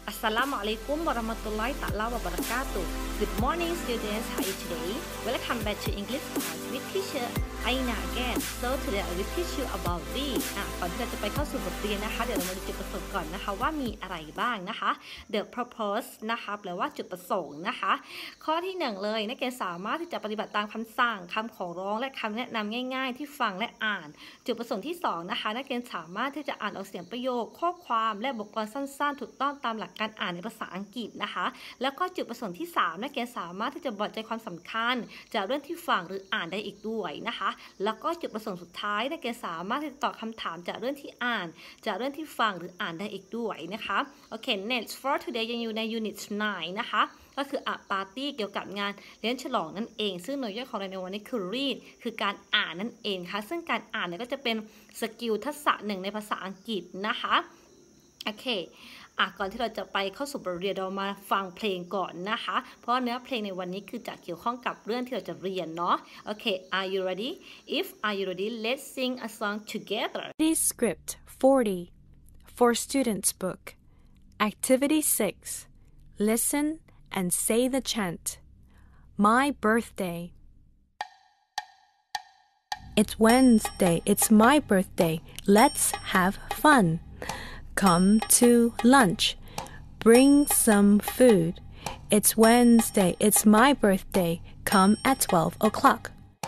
Assalamu alaikum warahmatullahi ta'ala wabarakatuh. Good morning students, how are you today? Welcome back to English class with teacher Aina again. So today I will teach you about read. ก่อนที่เราจะไปเข้าสู่บทเรียนนะคะเดี๋ยวเรามาดูจุดประสงค์ก่อนนะคะว่ามีอะไรบ้างนะคะ The purpose นะคะแปลว่าจุดประสงค์นะคะข้อที่1เลยนักเรียนสามารถที่จะปฏิบัติตามคำสั่งคำขอร้องและคำแนะนำง่ายๆที่ฟังและอ่านจุดประสงค์ที่2นะคะนักเรียนสามารถที่จะอ่านออกเสียงประโยคข้อความและบทกลอนสั้นๆถูกต้องตามหลักการอ่านในภาษาอังกฤษนะคะแล้วก็จุดประสงค์ที่3นักเรียนสามารถที่จะบอกใจความสำคัญจากเรื่องที่ฟังหรืออ่านได้อีกด้วยนะคะแล้วก็จุดประสงค์สุดท้ายนักเรียนสามารถที่จะตอบคำถามจากเรื่องที่อ่านจากเรื่องที่ฟังหรืออ่านได้อีกด้วยนะคะโอเค next for today ยังอยู่ใน unit 9นะคะก็คือa party เกี่ยวกับงานเลี้ยงฉลองนั่นเองซึ่งหน่วยย่อยของเราในวันนี้คือ read คือการอ่านนั่นเองค่ะซึ่งการอ่านเนี่ยก็จะเป็นสกิลทักษะหนึ่งในภาษาอังกฤษนะคะโอเคก่อนที่เราจะไปเข้าสู่บทเรียนเรามาฟังเพลงก่อนนะคะเพราะเนื้อเพลงในวันนี้คือจะเกี่ยวข้องกับเรื่องที่เราจะเรียนเนาะโอเค are you ready if are you ready let's sing a song together Script 40 for Students Book Activity 6 Listen and say the chant My birthday It's Wednesday, it's my birthday. Let's have fun. Come to lunch. Bring some food. It's Wednesday, it's my birthday. Come at 12 o'clock.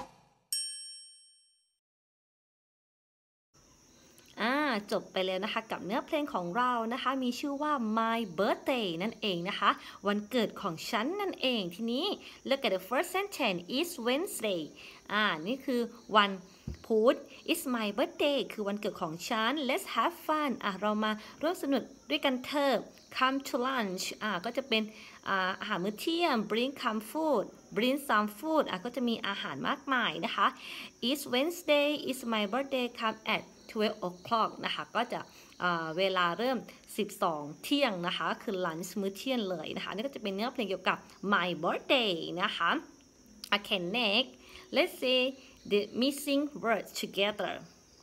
จบไปแล้วนะคะกับเนื้อเพลงของเรานะคะมีชื่อว่า My Birthday นั่นเองนะคะวันเกิดของฉันนั่นเองทีนี้ look at the first sentence It's Wednesday นี่คือวันพุธ It's my birthday คือวันเกิดของฉัน Let's have fun เรามาร่วมสนุกด้วยกันเถอะ Come to lunch ก็จะเป็นอาหารมื้อเที่ยง Bring some food Bring some food ก็จะมีอาหารมากมายนะคะ It's Wednesday It's my birthday Come at 12 o'clock นะคะก็จะเวลาเริ่ม12เที่ยงนะคะคือ lunch มื้อเที่ยงเลยนะคะนี่ก็จะเป็นเนื้อเพลงเกี่ยวกับ my birthday นะคะ Okay next let's say the missing words together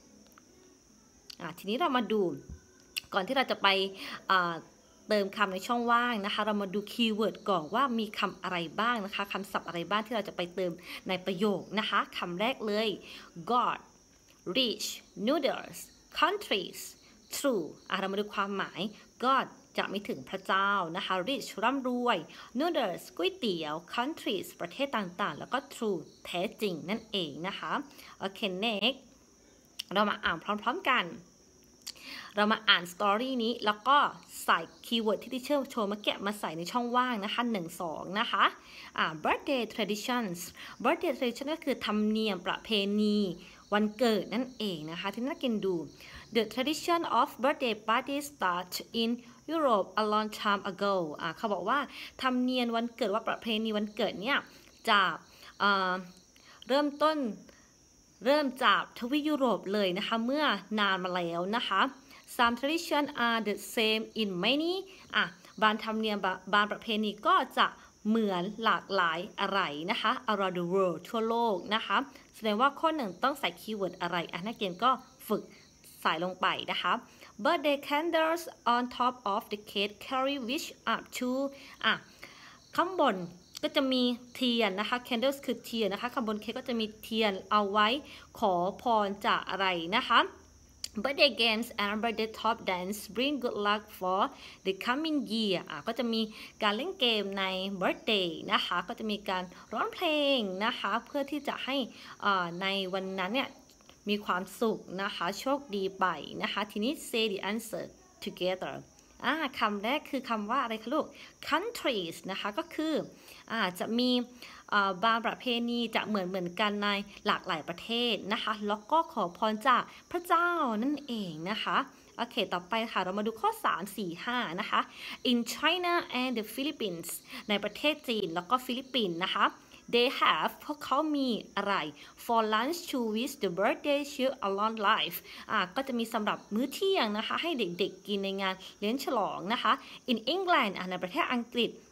ทีนี้เรามาดูก่อนที่เราจะไปเติมคำในช่องว่างนะคะเรามาดูคีย์เวิร์ดก่อนว่ามีคำอะไรบ้างนะคะคำศัพท์อะไรบ้างที่เราจะไปเติมในประโยคนะคะคำแรกเลย God rich noodles countries true เรามาดูความหมาย God จะไม่ถึงพระเจ้านะคะ rich ร่ำรวย noodles ก๋วยเตี๋ยว countries ประเทศต่างๆแล้วก็ true แท้จริงนั่นเองนะคะโอเค next เรามาอ่านพร้อมๆกันเรามาอ่านสตอรี่นี้แล้วก็ใส่คีย์เวิร์ดที่ที่เชื่อโชว์มาแกะมาใส่ในช่องว่างนะคะ1 2นะคะbirthday traditions birthday tradition ก็คือธรรมเนียมประเพณีวันเกิดนั่นเองนะคะที่น่ากินดู The tradition of birthday parties start in Europe a long time ago เขาบอกว่าธรรมเนียมวันเกิดว่าประเพณีวันเกิดเนี่ยจากเริ่มจากทวีปยุโรปเลยนะคะเมื่อนานมาแล้วนะคะ Some tradition are the same in many บางธรรมเนียมบางประเพณีก็จะเหมือนหลากหลายอะไรนะคะ around the world ทั่วโลกนะคะแสดงว่าข้อ1ต้องใส่คีย์เวิร์ดอะไรนักเรียนก็ฝึกใส่ลงไปนะคะ Birthday candles on top of the cake carry wish up to ข้างบนก็จะมีเทียนนะคะ candles คือเทียนนะคะข้างบนเค้กก็จะมีเทียนเอาไว้ขอพรจากอะไรนะคะ Birthday games and birthday top dance bring good luck for the coming year ก็จะมีการเล่นเกมใน birthday นะคะก็จะมีการร้องเพลงนะคะเพื่อที่จะให้ในวันนั้นเนี่ยมีความสุขนะคะโชคดีไปนะคะทีนี้ say the answer togetherคำแรกคือคำว่าอะไรคะลูก countries นะคะก็คือจะมีบางประเพณีจะเหมือนกันในหลากหลายประเทศนะคะแล้วก็ขอพรจากพระเจ้านั่นเองนะคะโอเคต่อไปค่ะเรามาดูข้อ3 4 5นะคะ in China and the Philippines ในประเทศจีนแล้วก็ฟิลิปปินส์นะคะThey have พวกเขามีอะไร for lunch to wish the birthday child a long life ก็จะมีสำหรับมื้อเที่ยงนะคะให้เด็กๆกินในงานเลี้ยงฉลองนะคะ in England ในประเทศอังกฤษ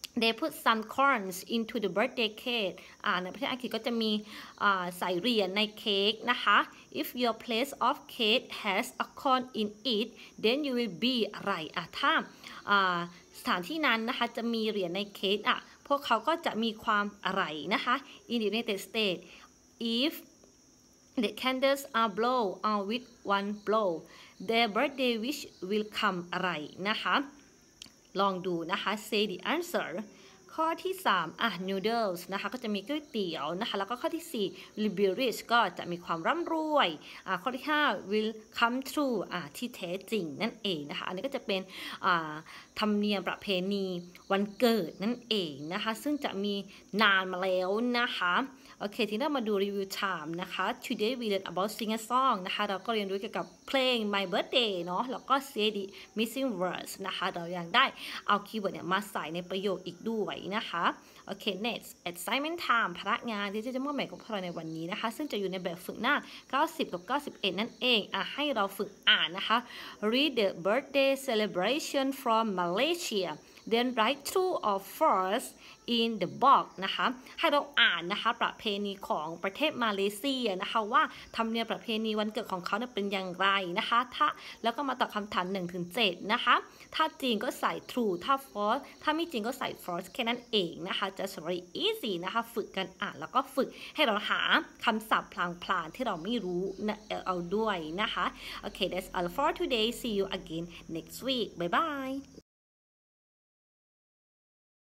they put some coins into the birthday cake ในประเทศอังกฤษก็จะมีใส่เหรียญในเค้กนะคะ if your place of cake has a coin in it then you will be อะไรถ้าสถานที่นั้นนะคะจะมีเหรียญในเค้กพวกเขาก็จะมีความอะไรนะคะ in the United States if the candles are blow out with one blow their birthday wish will come อะไรนะคะลองดูนะคะ say the answer ข้อที่3 noodles นะคะก็จะมีก๋วยเตี๋ยวนะคะแล้วก็ข้อที่4 will be rich ก็จะมีความร่ำรวยข้อที่5 will come true ที่แท้จริงนั่นเองนะคะอันนี้ก็จะเป็นธรรมเนียมประเพณีวันเกิดนั่นเองนะคะซึ่งจะมีนานมาแล้วนะคะโอเคทีนี้เรามาดูรีวิว time นะคะ today we learn about sing a song นะคะเราก็เรียนรู้เกี่ยวกับเพลง my birthday เนาะแล้วก็ say the missing words นะคะเรายังได้เอาคีย์เวิร์ดเนี่ยมาใส่ในประโยคอีกด้วยนะคะโอเค next assignment time พนักงานที่จะมอบหมายกับเราในวันนี้นะคะซึ่งจะอยู่ในแบบฝึกหน้า90กับ91นั่นเองให้เราฝึกอ่านนะคะ read the birthday celebration from Malaysia then write true or false in the box นะคะให้เราอ่านนะคะประเพณีของประเทศมาเลเซียนะคะว่าธรรมเนียมประเพณีวันเกิดของเขาเป็นอย่างไรนะคะแล้วก็มาตอบคำถาม 1-7 นะคะถ้าจริงก็ใส่ true ถ้า false ถ้าไม่จริงก็ใส่ false แค่นั้นเองนะคะจะ very easy นะคะฝึกกันอ่านแล้วก็ฝึกให้เราหาคำศัพท์พลางๆที่เราไม่รู้เอาด้วยนะคะโอเค that's all for today see you again next week bye bye